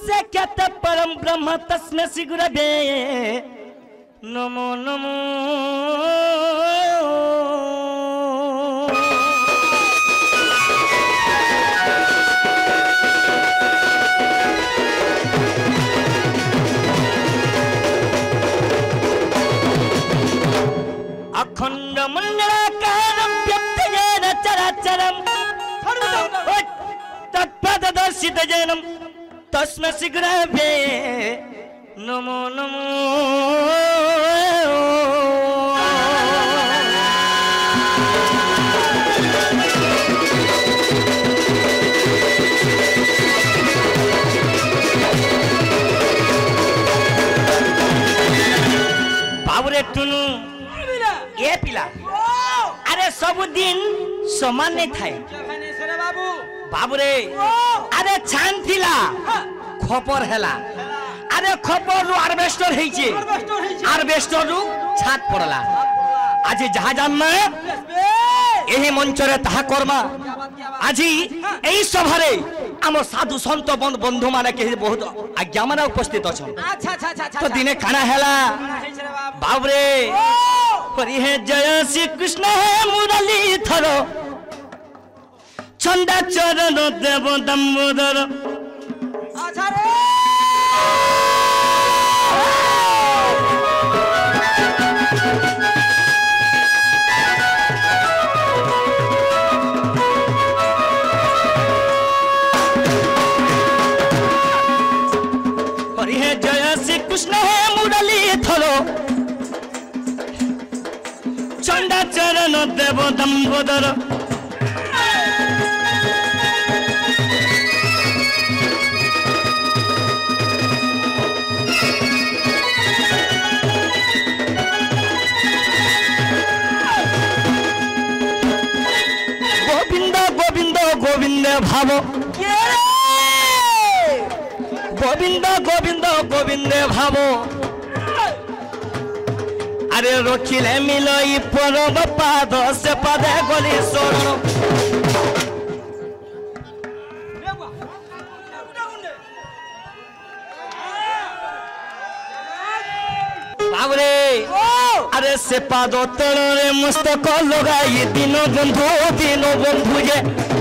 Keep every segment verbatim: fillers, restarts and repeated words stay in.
से कहते परम ब्रह्म तस्मै श्री गुरवे नमो नमो। अखंड मंडलाकारं व्याप्तयेन चराचरं तत्पददर्शितजनं तस्मै श्री गुरवे नमो नमो। बाबुरे टुनु ये पिला अरे सबुदिन समान नहीं थाए बाबू बाबुरे अरे छान थिला खपर हेला अरे खपर रु हार्वेस्टर हेइचे हार्वेस्टर रु छात पड़ला आज जहा जानना एही मंच रे ताहा कर्मा आज एही सभा रे आम साधु संत बंधु माने के बहुत आज्ञा माने उपस्थित अछन। अच्छा अच्छा अच्छा तो दिने खाना हेला बाबुरे हरि हे जय श्री कृष्ण हे मुरली थर छंदा चरण देव दम्बोदर। अच्छा रे हरि हे जय श्री कृष्ण हे मुरली थर चंदा चरण देव दम्बोदर। गोविंद गोविंद गोविंद भाव गोविंद गोविंद गोविंद भाव अरे रखिले मिलई परम पाद से पदे गली शरण। बाबरे अरे से पाद तले मस्तक लगाई दिन बंधु दिन बंधु जे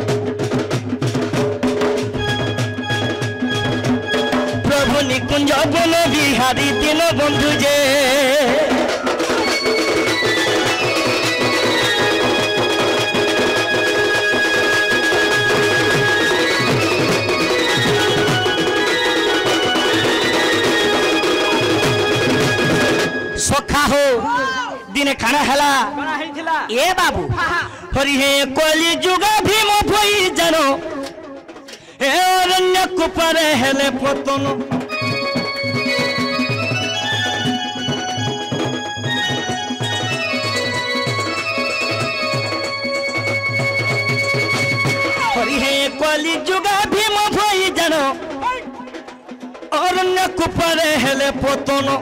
प्रभु निकुंज बन बिहारी दिन बंधु जे सखा हो दिने खाना हेला ए बाबू हरि हे कोली जुग भीम भई जानो हे अरण्य कुपरे हेले पतन। हरि हे कोली जुग भीम भई जानो अरण्य कुपरे हेले पतन।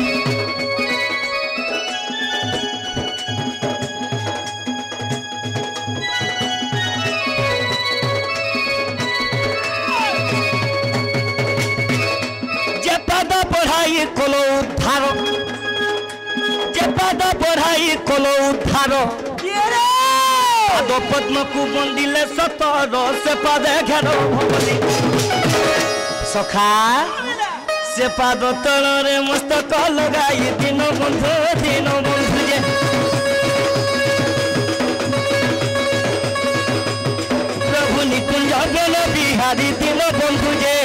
बढ़ाई कोलो उद्धार जे पद बढ़ाई कोलो उद्धार पद पद्म को बंदिले सतर से पद घेरो भवनी सखा से पद तलरे मस्तक लगाई दिन बंधु दिन बंधु जे प्रभु निकुंज गण बिहारी दिन बंधु जे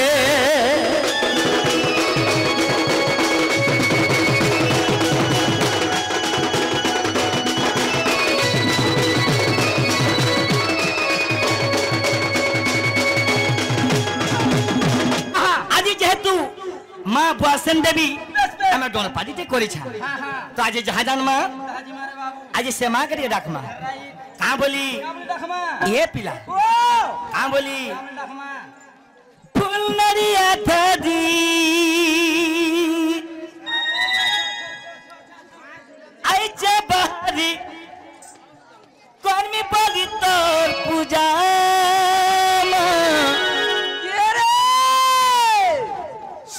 माँ बुआसन देवी हमें दोनों पार्टी ते कोरी छा तो आज जहाजान माँ आज से माँ करिए डाक माँ कहाँ बोली ये पिला कहाँ बोली फूल नरिया था दी आई चे बहारी कौन में बोली तोर पूजा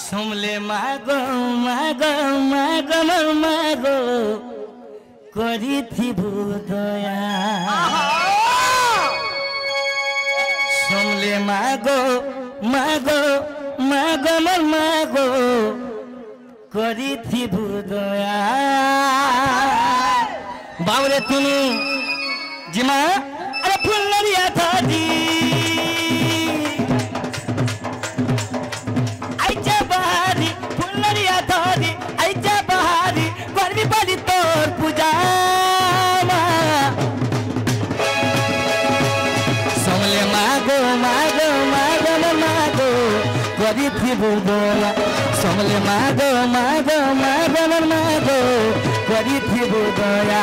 समले मागो मागो मागो मागो करी थी बुदया समले मागो मागो मागो मागो करी थी बुदया बावरे तुनु जिमा अरे फुलरिया था दी आइजा बहारी फुलरिया था दी आइजा बहारी करबी बली तोर पूजा समले मागो मागो मागो मागो करी थी बुदया समले मागो मागो मागो मागो करी थी बुदया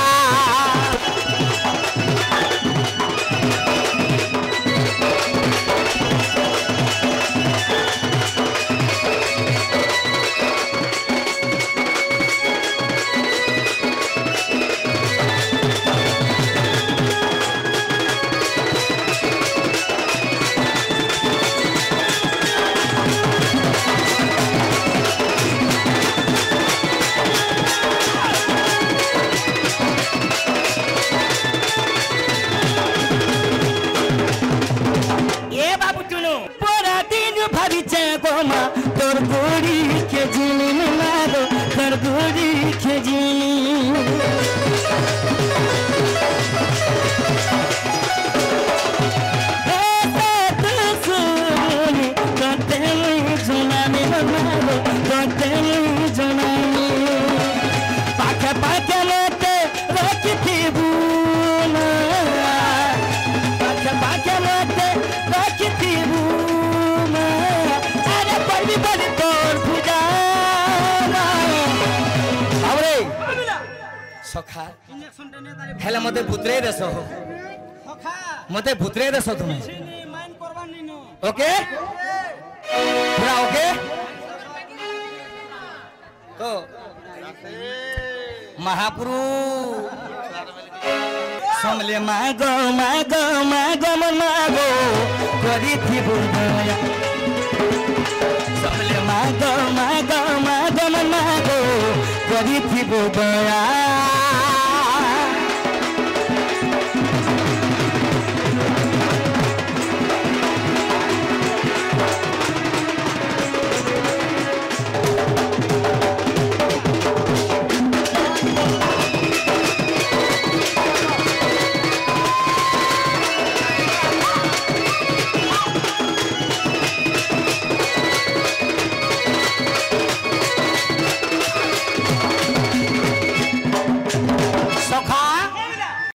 तोर गोरी के जिनी मारो तोर गोरी के जिनी पाखे पाखे लेते रखी बुना पाखे पाखे लेते रखी बुना बड़ी तोर पूजा सखा हेला मते भूतरे देश हो मते भूतरे देश तुम्हें ओके पूरा ओके तो महापुरु समले मागो मागो मागो मागो करी थी बुदया समले मागो मागो मागो मागो करी थी बुदया